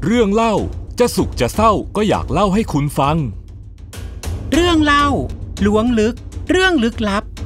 เรื่องเล่าจะสุขจะเศร้าก็อยากเล่าให้คุณฟังเรื่องเล่าล้วงลึกเรื่องลึกลับ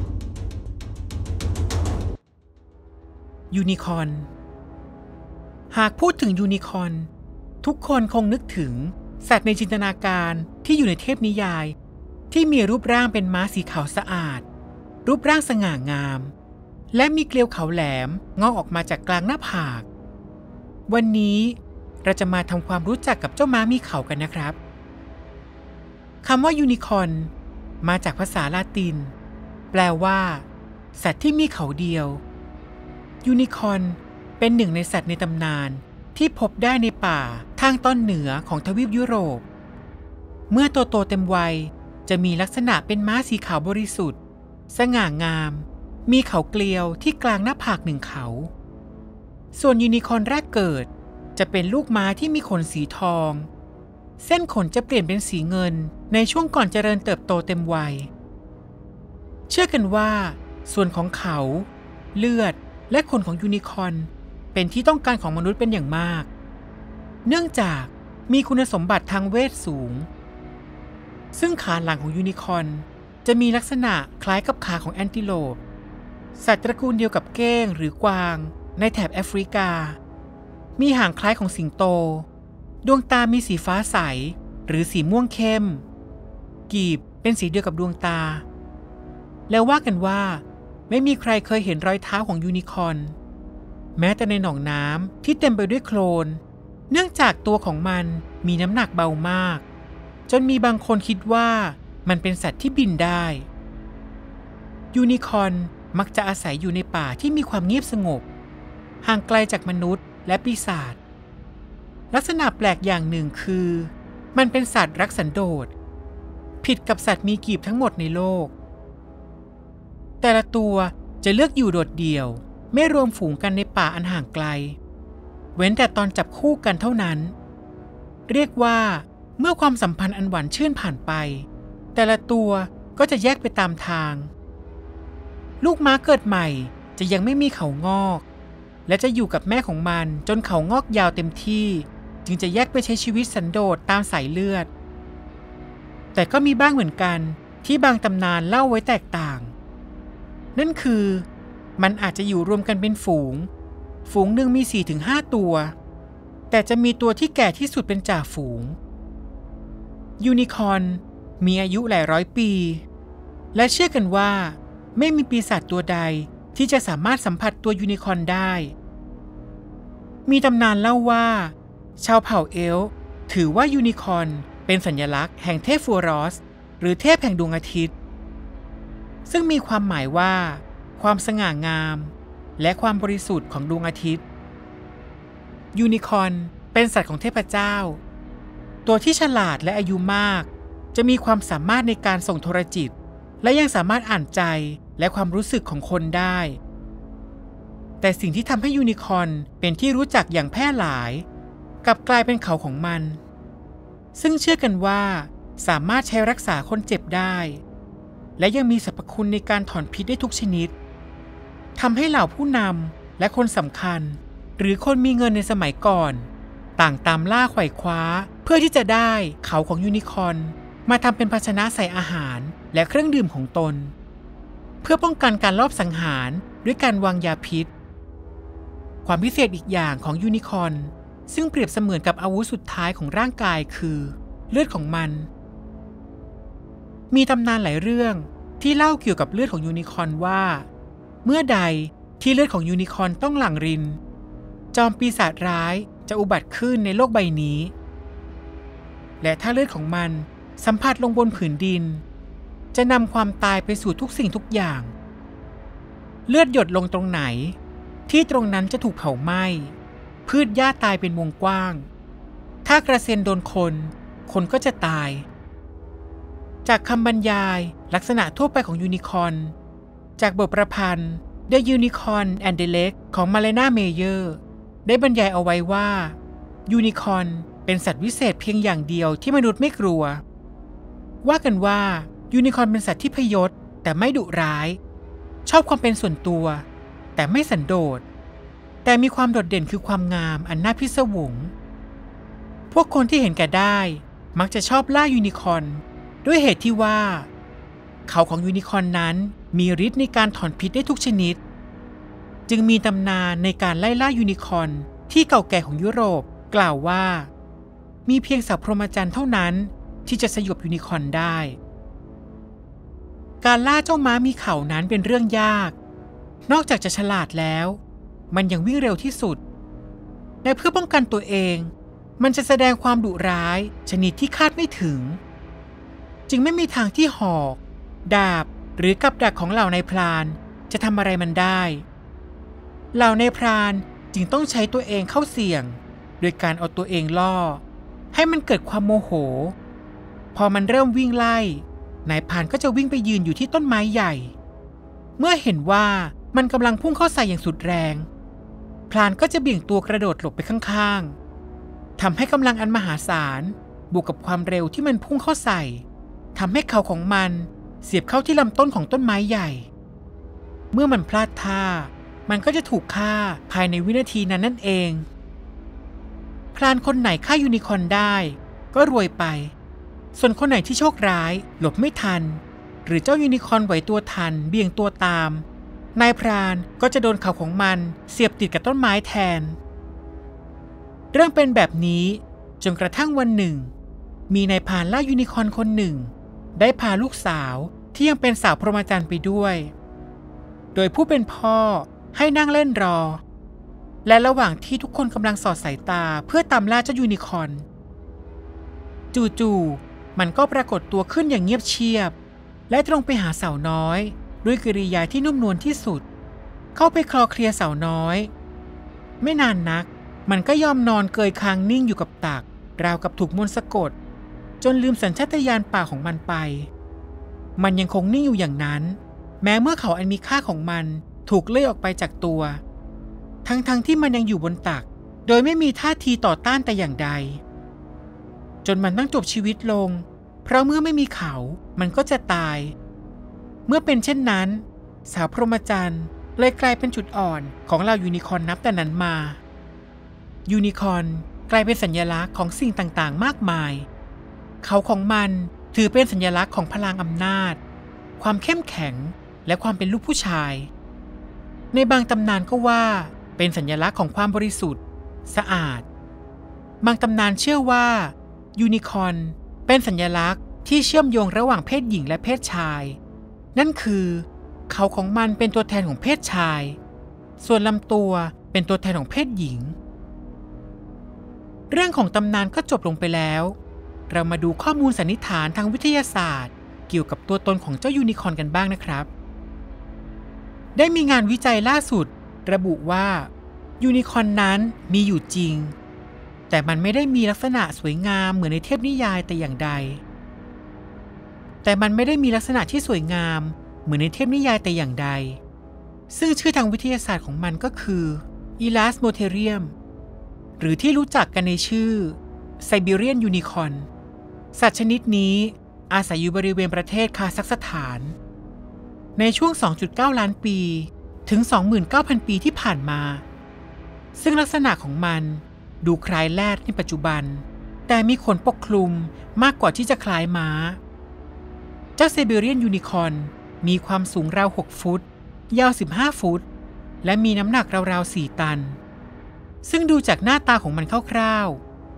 ยูนิคอร์นหากพูดถึงยูนิคอร์นทุกคนคงนึกถึงสัตว์ในจินตนาการที่อยู่ในเทพนิยายที่มีรูปร่างเป็นม้าสีขาวสะอาดรูปร่างสง่างามและมีเกลียวเขาแหลมงอกออกมาจากกลางหน้าผากวันนี้เราจะมาทำความรู้จักกับเจ้าม้ามีเขากันนะครับคำว่ายูนิคอร์นมาจากภาษาลาตินแปลว่าสัตว์ที่มีเขาเดียวยูนิคอร์นเป็นหนึ่งในสัตว์ในตำนานที่พบได้ในป่าทางตอนเหนือของทวีปยุโรปเมื่อโตเต็มวัยจะมีลักษณะเป็นม้าสีขาวบริสุทธิ์สง่างามมีเขาเกลียวที่กลางหน้าผากหนึ่งเขาส่วนยูนิคอร์นแรกเกิดจะเป็นลูกม้าที่มีขนสีทองเส้นขนจะเปลี่ยนเป็นสีเงินในช่วงก่อนเจริญเติบโตเต็มวัยเชื่อกันว่าส่วนของเขาเลือดและขนของยูนิคอร์นเป็นที่ต้องการของมนุษย์เป็นอย่างมากเนื่องจากมีคุณสมบัติทางเวทสูงซึ่งขาหลังของยูนิคอร์นจะมีลักษณะคล้ายกับขาของแอนติโลปสัตว์ตระกูลเดียวกับเก้งหรือกวางในแถบแอฟริกามีหางคล้ายของสิงโตดวงตามีสีฟ้าใสหรือสีม่วงเข้มกีบเป็นสีเดียวกับดวงตาแล้วว่ากันว่าไม่มีใครเคยเห็นรอยเท้าของยูนิคอร์นแม้แต่ในหนองน้ำที่เต็มไปด้วยโคลนเนื่องจากตัวของมันมีน้ำหนักเบามากจนมีบางคนคิดว่ามันเป็นสัตว์ที่บินได้ยูนิคอร์นมักจะอาศัยอยู่ในป่าที่มีความเงียบสงบห่างไกลจากมนุษย์และปีศาจลักษณะแปลกอย่างหนึ่งคือมันเป็นสัตว์รักสันโดษผิดกับสัตว์มีกีบทั้งหมดในโลกแต่ละตัวจะเลือกอยู่โดดเดี่ยวไม่รวมฝูงกันในป่าอันห่างไกลเว้นแต่ตอนจับคู่กันเท่านั้นเรียกว่าเมื่อความสัมพันธ์อันหวานชื่นผ่านไปแต่ละตัวก็จะแยกไปตามทางลูกม้าเกิดใหม่จะยังไม่มีเขางอกและจะอยู่กับแม่ของมันจนเขางอกยาวเต็มที่จึงจะแยกไปใช้ชีวิตสันโดษตามสายเลือดแต่ก็มีบ้างเหมือนกันที่บางตำนานเล่าไว้แตกต่างนั่นคือมันอาจจะอยู่รวมกันเป็นฝูงหนึ่งมี 4-5 ตัวแต่จะมีตัวที่แก่ที่สุดเป็นจ่าฝูงยูนิคอร์นมีอายุหลายร้อยปีและเชื่อกันว่าไม่มีปีศาจตัวใดที่จะสามารถสัมผัสตัวยูนิคอร์นได้มีตำนานเล่าว่าชาวเผ่าเอลฟ์ถือว่ายูนิคอร์นเป็นสัญลักษณ์แห่งเทพฟูรอสหรือเทพแห่งดวงอาทิตย์ซึ่งมีความหมายว่าความสง่างามและความบริสุทธิ์ของดวงอาทิตย์ยูนิคอร์นเป็นสัตว์ของเทพเจ้าตัวที่ฉลาดและอายุมากจะมีความสามารถในการส่งโทรจิตและยังสามารถอ่านใจและความรู้สึกของคนได้แต่สิ่งที่ทำให้ยูนิคอร์นเป็นที่รู้จักอย่างแพร่หลายกลับกลายเป็นเขาของมันซึ่งเชื่อกันว่าสามารถใช้รักษาคนเจ็บได้และยังมีสรรพคุณในการถอนพิษได้ทุกชนิดทำให้เหล่าผู้นำและคนสำคัญหรือคนมีเงินในสมัยก่อนต่างตามล่าไขว่คว้าเพื่อที่จะได้เขาของยูนิคอร์นมาทำเป็นภาชนะใส่อาหารและเครื่องดื่มของตนเพื่อป้องกันการลอบสังหารด้วยการวางยาพิษความพิเศษอีกอย่างของยูนิคอร์นซึ่งเปรียบเสมือนกับอาวุธสุดท้ายของร่างกายคือเลือดของมันมีตำนานหลายเรื่องที่เล่าเกี่ยวกับเลือดของยูนิคอร์นว่าเมื่อใดที่เลือดของยูนิคอร์นต้องหลั่งรินจอมปีศาจร้ายจะอุบัติขึ้นในโลกใบนี้และถ้าเลือดของมันสัมผัสลงบนผืนดินจะนำความตายไปสู่ทุกสิ่งทุกอย่างเลือดหยดลงตรงไหนที่ตรงนั้นจะถูกเผาไหม้พืชหญ้าตายเป็นวงกว้างถ้ากระเซ็นโดนคนก็จะตายจากคำบรรยายลักษณะทั่วไปของยูนิคอร์นจากบทประพันธ์ The Unicorn and the Lake ของมาเลนาเมเยอร์ได้บรรยายเอาไว้ว่ายูนิคอร์นเป็นสัตว์วิเศษเพียงอย่างเดียวที่มนุษย์ไม่กลัวว่ากันว่ายูนิคอร์นเป็นสัตว์ที่พยศแต่ไม่ดุร้ายชอบความเป็นส่วนตัวแต่ไม่สันโดษแต่มีความโดดเด่นคือความงามอันน่าพิศวงพวกคนที่เห็นแก่ได้มักจะชอบล่ายูนิคอร์นด้วยเหตุที่ว่าเขาของยูนิคอร์นนั้นมีฤทธิ์ในการถอนพิษได้ทุกชนิดจึงมีตำนานในการไล่ล่ายูนิคอร์นที่เก่าแก่ของยุโรปกล่าวว่ามีเพียงสาวพรหมจรรย์เท่านั้นที่จะสยบยูนิคอร์นได้การล่าเจ้าม้ามีเขานั้นเป็นเรื่องยากนอกจากจะฉลาดแล้วมันยังวิ่งเร็วที่สุดและเพื่อป้องกันตัวเองมันจะแสดงความดุร้ายชนิดที่คาดไม่ถึงจึงไม่มีทางที่หอกดาบหรือกับดักของเหล่านายพรานจะทำอะไรมันได้เหล่านายพรานจึงต้องใช้ตัวเองเข้าเสี่ยงโดยการเอาตัวเองล่อให้มันเกิดความโมโหพอมันเริ่มวิ่งไล่นายพรานก็จะวิ่งไปยืนอยู่ที่ต้นไม้ใหญ่เมื่อเห็นว่ามันกำลังพุ่งเข้าใส่อย่างสุดแรงพรานก็จะเบี่ยงตัวกระโดดหลบไปข้างๆทำให้กำลังอันมหาศาลบวกกับความเร็วที่มันพุ่งเข้าใส่ทำให้เขาของมันเสียบเข้าที่ลำต้นของต้นไม้ใหญ่เมื่อมันพลาดท่ามันก็จะถูกฆ่าภายในวินาทีนั้นนั่นเองพรานคนไหนฆ่ายูนิคอร์นได้ก็รวยไปส่วนคนไหนที่โชคร้ายหลบไม่ทันหรือเจ้ายูนิคอร์นไหวตัวทันเบี่ยงตัวตามนายพรานก็จะโดนเขาของมันเสียบติดกับต้นไม้แทนเรื่องเป็นแบบนี้จนกระทั่งวันหนึ่งมีนายพรานล่ายูนิคอร์นคนหนึ่งได้พาลูกสาวที่ยังเป็นสาวพรหมจรรย์ไปด้วยโดยผู้เป็นพ่อให้นั่งเล่นรอและระหว่างที่ทุกคนกำลังสอดสายตาเพื่อตามล่าเจ้ายูนิคอร์นจู่ๆมันก็ปรากฏตัวขึ้นอย่างเงียบเชียบและตรงไปหาสาวน้อยด้วยกิริยาที่นุ่มนวลที่สุดเข้าไปคลอเคลียสาวน้อยไม่นานนักมันก็ยอมนอนเกยคางนิ่งอยู่กับตักราวกับถูกมนต์สะกดจนลืมสัญชาตญาณป่าของมันไปมันยังคงนิ่งอยู่อย่างนั้นแม้เมื่อเขาอันมีค่าของมันถูกเลื่อยออกไปจากตัวทั้งที่มันยังอยู่บนตักโดยไม่มีท่าทีต่อต้านแต่อย่างใดจนมันต้องจบชีวิตลงเพราะเมื่อไม่มีเขามันก็จะตายเมื่อเป็นเช่นนั้นสาวพรหมจรรย์เลยกลายเป็นจุดอ่อนของเหล่ายูนิคอร์นนับแต่นั้นมายูนิคอร์นกลายเป็นสัญลักษณ์ของสิ่งต่างๆมากมายเขาของมันถือเป็นสัญลักษณ์ของพลังอำนาจความเข้มแข็งและความเป็นลูกผู้ชายในบางตำนานก็ว่าเป็นสัญลักษณ์ของความบริสุทธิ์สะอาดบางตำนานเชื่อว่ายูนิคอร์นเป็นสัญลักษณ์ที่เชื่อมโยงระหว่างเพศหญิงและเพศชายนั่นคือเขาของมันเป็นตัวแทนของเพศชายส่วนลำตัวเป็นตัวแทนของเพศหญิงเรื่องของตำนานก็จบลงไปแล้วเรามาดูข้อมูลสันนิษฐานทางวิทยาศาสตร์เกี่ยวกับตัวตนของเจ้ายูนิคอร์นกันบ้างนะครับได้มีงานวิจัยล่าสุดระบุว่ายูนิคอร์นนั้นมีอยู่จริงแต่มันไม่ได้มีลักษณะสวยงามเหมือนในเทพนิยายแต่อย่างใดซึ่งชื่อทางวิทยาศาสตร์ของมันก็คืออีลาสโมเทเรียมหรือที่รู้จักกันในชื่อไซบีเรียนยูนิคอร์นสัตว์ชนิดนี้อาศัยอยู่บริเวณประเทศคาซัคสถานในช่วง 2.9 ล้านปีถึง 29,000 ปีที่ผ่านมาซึ่งลักษณะของมันดูคล้ายแรดในปัจจุบันแต่มีขนปกคลุมมากกว่าที่จะคล้ายม้าเจ้าไซบีเรียนยูนิคอร์นมีความสูงราว6ฟุตยาว15ฟุตและมีน้ำหนักราวๆ4ตันซึ่งดูจากหน้าตาของมันคร่าว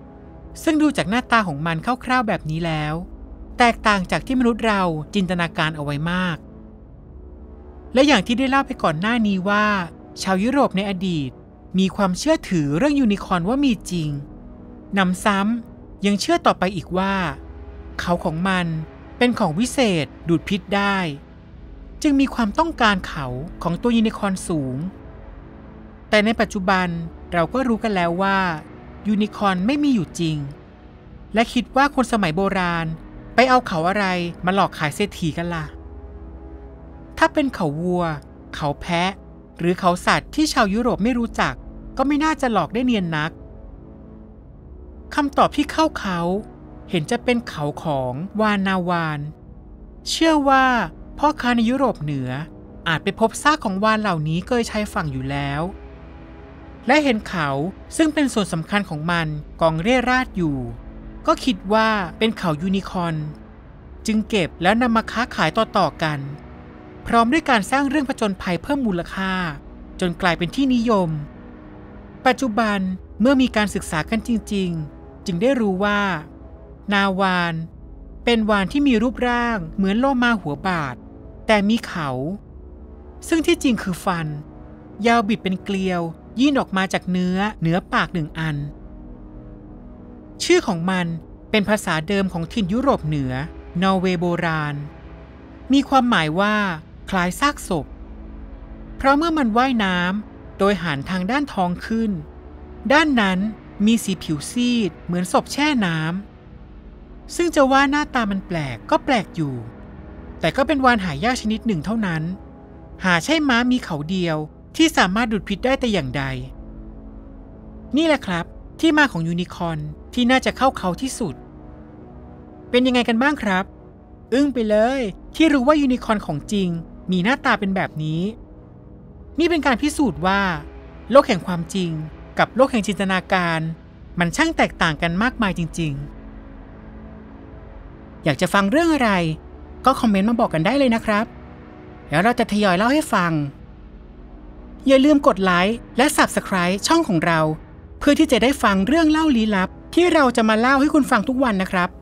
ๆแบบนี้แล้วแตกต่างจากที่มนุษย์เราจินตนาการเอาไว้มากและอย่างที่ได้เล่าไปก่อนหน้านี้ว่าชาวยุโรปในอดีตมีความเชื่อถือเรื่องยูนิคอร์นว่ามีจริงนำซ้ำยังเชื่อต่อไปอีกว่าเขาของมันเป็นของวิเศษดูดพิษได้จึงมีความต้องการเขาของตัวยูนิคอร์นสูงแต่ในปัจจุบันเราก็รู้กันแล้วว่ายูนิคอร์นไม่มีอยู่จริงและคิดว่าคนสมัยโบราณไปเอาเขาอะไรมาหลอกขายเศรษฐีกันล่ะถ้าเป็นเขาวัวเขาแพะหรือเขาสัตว์ที่ชาวยุโรปไม่รู้จักก็ไม่น่าจะหลอกได้เนียนนักคำตอบที่เข้าเขาเห็นจะเป็นเขาของวานาวานเชื่อว่าพ่อค้าในยุโรปเหนืออาจไปพบซากของวานเหล่านี้เกยชายฝั่งอยู่แล้วและเห็นเขาซึ่งเป็นส่วนสำคัญของมันกองเร่ราดอยู่ก็คิดว่าเป็นเขายูนิคอร์นจึงเก็บแล้วนำมาค้าขายต่อๆกันพร้อมด้วยการสร้างเรื่องผจญภัยเพิ่มมูลค่าจนกลายเป็นที่นิยมปัจจุบันเมื่อมีการศึกษากันจริงๆจึงได้รู้ว่านาวาฬเป็นวาฬที่มีรูปร่างเหมือนโลมาหัวบาศก์แต่มีเขาซึ่งที่จริงคือฟันยาวบิดเป็นเกลียวยื่นออกมาจากเนื้อปาก1 อันชื่อของมันเป็นภาษาเดิมของถิ่นยุโรปเหนือนอร์เวย์โบราณมีความหมายว่าคล้ายซากศพเพราะเมื่อมันว่ายน้ำโดยหันทางด้านท้องขึ้นด้านนั้นมีสีผิวซีดเหมือนศพแช่น้ำซึ่งจะว่าหน้าตามันแปลกก็แปลกอยู่แต่ก็เป็นวาฬหายากชนิดหนึ่งเท่านั้นหาใช่ม้ามีเขาเดียวที่สามารถดูดพิษได้แต่อย่างใดนี่แหละครับที่มาของยูนิคอร์นที่น่าจะเข้าเขาที่สุดเป็นยังไงกันบ้างครับอึ้งไปเลยที่รู้ว่ายูนิคอร์นของจริงมีหน้าตาเป็นแบบนี้นี่เป็นการพิสูจน์ว่าโลกแห่งความจริงกับโลกแห่งจินตนาการมันช่างแตกต่างกันมากมายจริงๆอยากจะฟังเรื่องอะไรก็คอมเมนต์มาบอกกันได้เลยนะครับแล้วเราจะทยอยเล่าให้ฟังอย่าลืมกดไลค์และ Subscribe ช่องของเราเพื่อที่จะได้ฟังเรื่องเล่าลี้ลับที่เราจะมาเล่าให้คุณฟังทุกวันนะครับ